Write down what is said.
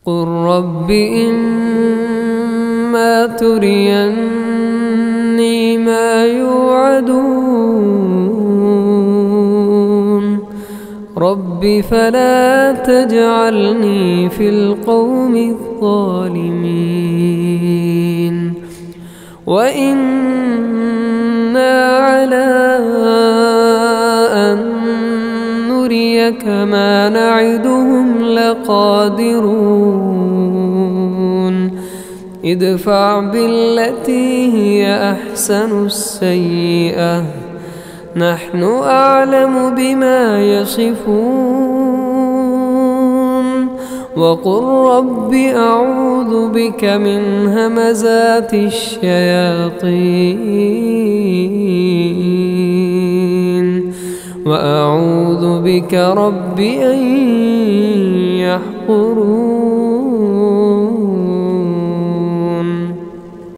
قل رب إما تريني ما يوعدون رب فلا تجعلني في القوم الظالمين وإنا على أن نريك ما نعدهم لقادرون ادفع بالتي هي أحسن السيئة نحن أعلم بما يصفون وقل رب أعوذ بك من همزات الشياطين وأعوذ بك رب أن يحضرون.